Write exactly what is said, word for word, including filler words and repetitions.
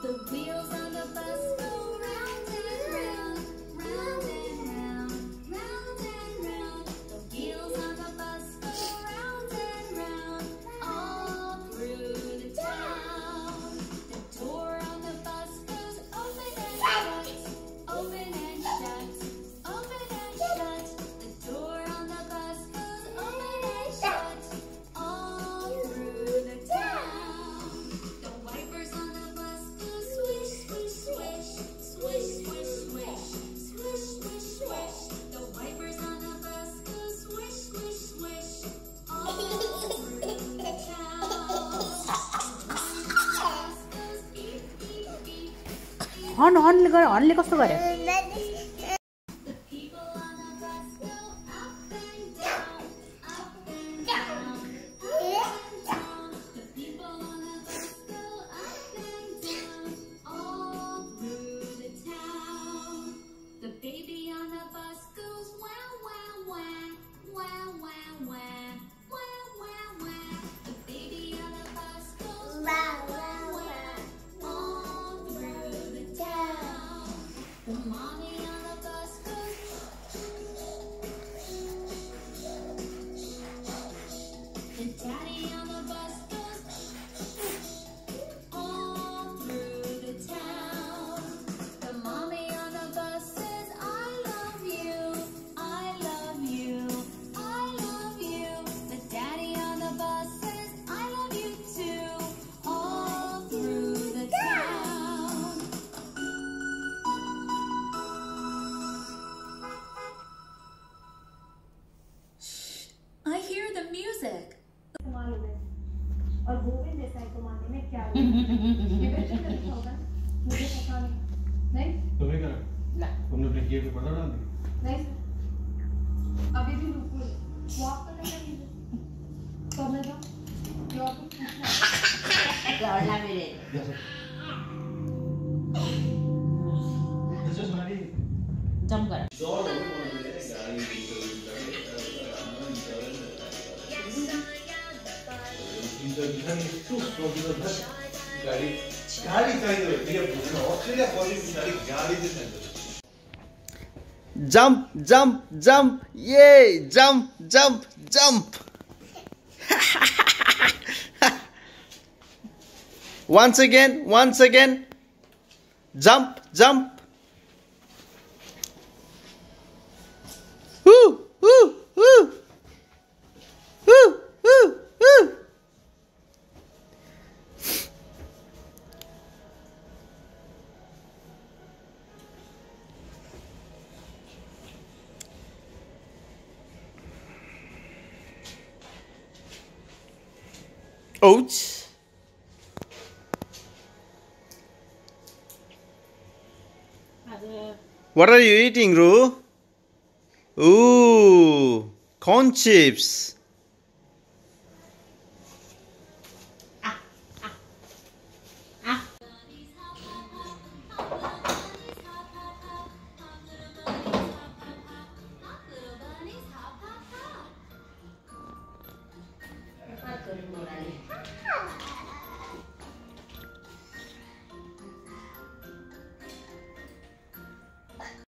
The wheels on the bus go round and round, round and round, round and round. The wheels on the bus go round and round, all through the town. The door on the bus goes open and shut, open and shut, open and shut. The door on the bus goes open and shut, all through the town. The wipers on the bus go swish, swish, swish, swish, swish, swish, swish, swish, swish. The wipers on the bus go swish, swish, swish, all through the town. The bus goes beep, beep, beep, beep. Horn horn गर हॉर्नले कस्तो गरे The people on the bus go up and down, up and down, up and down. The people on the bus go up and down, all through the town. The baby on the bus goes wah, wah, wah, wah, wah, wah, wah, wah, wah. The baby on the bus goes wah, wah, wah, all through the town. The mommy on the bus goes. The daddy on the bus goes all through the town. The mommy on the bus says, I love you, I love you, I love you. The daddy on the bus says, I love you too, all through the town. I hear the music. मालूम है और गोविंद देसाई को मानने में क्या है ये बेटे का लिखा होगा मुझे पता नहीं नहीं तुम्हें क्या ला तुमने अपने किए पे पर्दा डाल दिया नहीं अभी भी रुको वो आपका नहीं है तो मैं तो जो आपको पूछना लड़ना मेरे This is very जंप कर गाड़ी गाड़ी चाहिए ये पूछना ऑस्ट्रेलिया पॉलिसी गाड़ी गाड़ी दे सकते Jump, jump, jump, yay, jump, jump, jump. Once again, once again, jump, jump. Woo, woo, woo, woo, woo, woo. Ouch. What are you eating, Ru? Ooh, corn chips.